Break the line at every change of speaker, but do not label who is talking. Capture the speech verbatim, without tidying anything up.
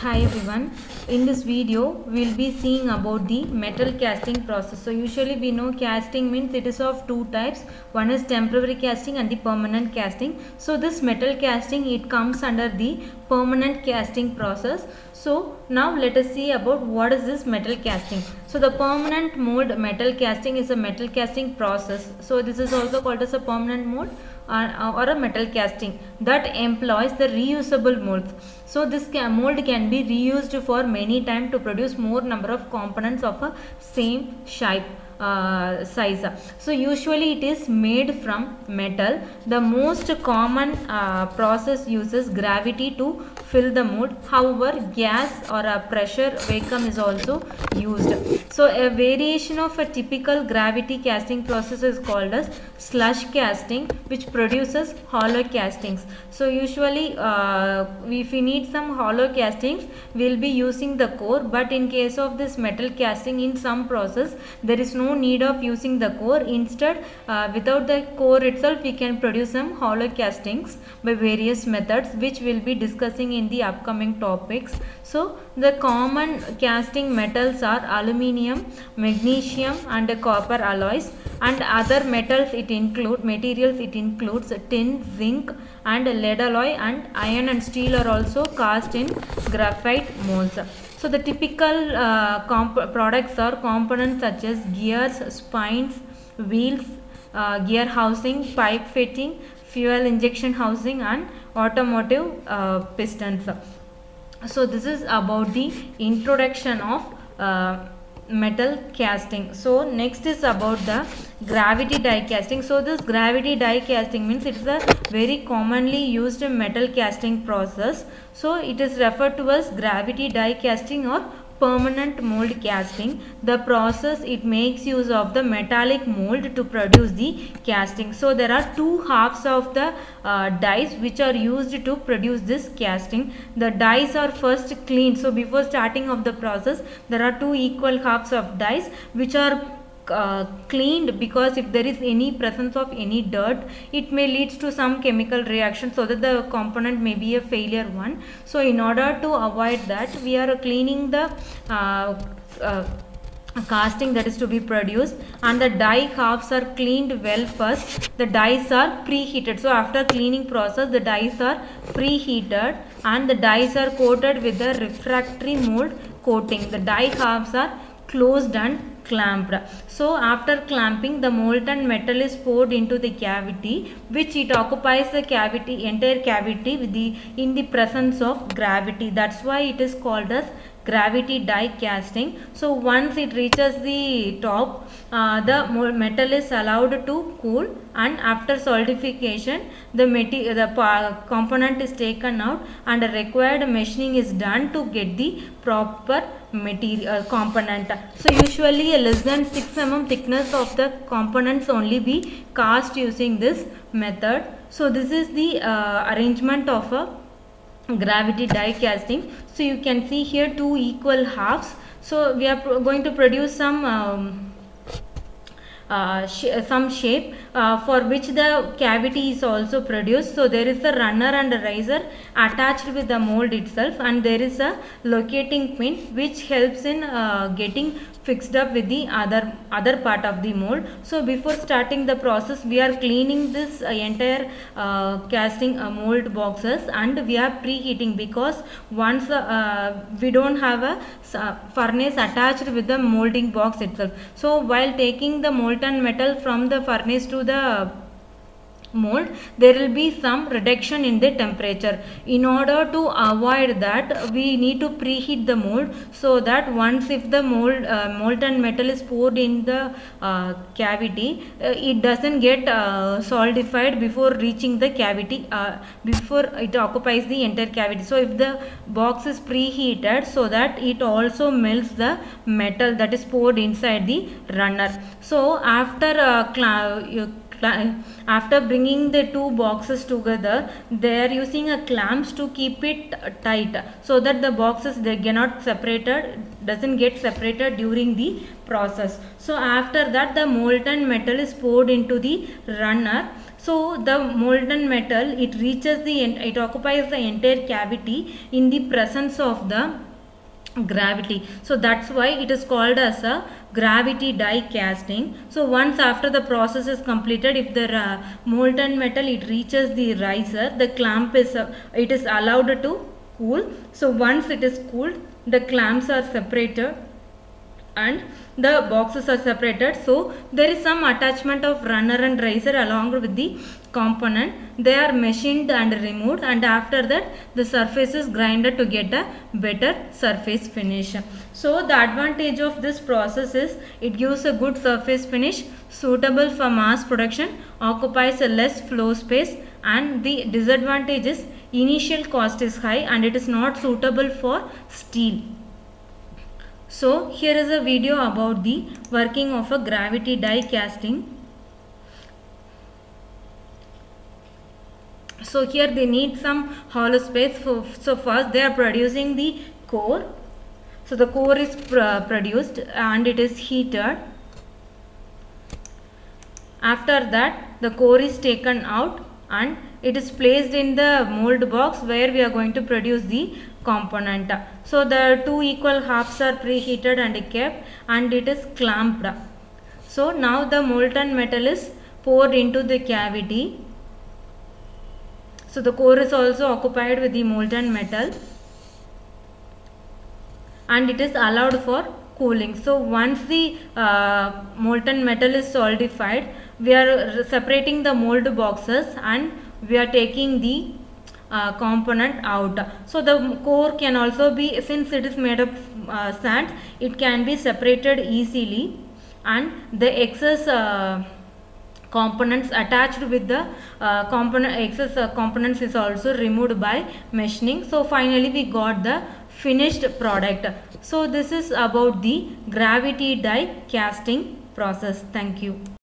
Hi everyone, in this video we will be seeing about the metal casting process. So usually we know casting means it is of two types. One is temporary casting and the permanent casting. So this metal casting, it comes under the permanent casting process. So now let us see about what is this metal casting. So the permanent mold metal casting is a metal casting process. So this is also called as a permanent mold or, or a metal casting that employs the reusable molds. So this mold can be reused for many times to produce more number of components of a same shape. Uh, size. So usually it is made from metal. The most common uh, process uses gravity to fill the mold. However, gas or a pressure vacuum is also used. So a variation of a typical gravity casting process is called as slush casting, which produces hollow castings. So usually uh, if we need some hollow castings, we will be using the core, but in case of this metal casting, in some process there is no need of using the core. Instead, uh, without the core itself, we can produce some hollow castings by various methods, which we will be discussing in the upcoming topics. So the common casting metals are aluminium, magnesium and copper alloys, and other metals it include materials it includes tin, zinc and lead alloy, and iron and steel are also cast in graphite molds. So the typical uh, products are components such as gears, spines, wheels, uh, gear housing, pipe fitting, fuel injection housing and automotive uh, pistons. So this is about the introduction of uh, metal casting. So next is about the gravity die casting. So this gravity die casting means it is a very commonly used metal casting process. So it is referred to as gravity die casting or permanent mold casting. The process, it makes use of the metallic mold to produce the casting. So there are two halves of the uh, dies which are used to produce this casting. The dies are first cleaned. So before starting of the process, there are two equal halves of dies which are Uh, cleaned, because if there is any presence of any dirt, it may lead to some chemical reaction, so that the component may be a failure one. So in order to avoid that, we are cleaning the uh, uh, casting that is to be produced, and the die halves are cleaned well first. The dies are preheated. So after cleaning process, the dies are preheated and the dies are coated with the refractory mold coating. The die halves are closed and clamped. So after clamping, the molten metal is poured into the cavity, which it occupies the cavity entire cavity with the in the presence of gravity. That's why it is called as gravity die casting. So once it reaches the top, uh, the metal is allowed to cool, and after solidification, the material the component is taken out and a required machining is done to get the proper material uh, component. So usually a less than six millimeters thickness of the components only be cast using this method. So this is the uh, arrangement of a gravity die casting. So you can see here two equal halves. So we are going to produce some um, Uh, sh some shape uh, for which the cavity is also produced. So there is a runner and a riser attached with the mold itself, and there is a locating pin which helps in uh, getting fixed up with the other other part of the mold. So before starting the process, we are cleaning this uh, entire uh, casting uh, mold boxes, and we are preheating, because once uh, we don't have a uh, furnace attached with the molding box itself. So while taking the molten metal from the furnace to the mold, there will be some reduction in the temperature. In order to avoid that, we need to preheat the mold, so that once if the mold uh, molten metal is poured in the uh, cavity, uh, it doesn't get uh, solidified before reaching the cavity, uh, before it occupies the entire cavity. So if the box is preheated, so that it also melts the metal that is poured inside the runner. So after uh, after bringing the two boxes together, they are using a clamps to keep it tight, so that the boxes, they cannot separated doesn't get separated during the process. So after that, the molten metal is poured into the runner. So the molten metal, it reaches the, it occupies the entire cavity in the presence of the gravity. So that's why it is called as a gravity die casting. So once after the process is completed, if the uh, molten metal, it reaches the riser, the clamp is uh, it is allowed to cool. So once it is cooled, the clamps are separated and the boxes are separated. So there is some attachment of runner and riser along with the component. They are machined and removed, and after that the surface is grinded to get a better surface finish. So the advantage of this process is it gives a good surface finish, suitable for mass production, occupies a less floor space, and the disadvantage is initial cost is high and it is not suitable for steel. So here is a video about the working of a gravity die casting. So here they need some hollow space. For, so first they are producing the core. So the core is pr produced and it is heated. After that the core is taken out and it is placed in the mold box where we are going to produce the component. So the two equal halves are preheated and kept and it is clamped. So now the molten metal is poured into the cavity. So the core is also occupied with the molten metal and it is allowed for cooling. So once the uh, molten metal is solidified, we are separating the mold boxes and we are taking the uh, component out. So the core can also be, since it is made of uh, sand, it can be separated easily, and the excess uh, components attached with the uh, component excess uh, components is also removed by machining. So finally we got the finished product. So this is about the gravity die casting process. Thank you.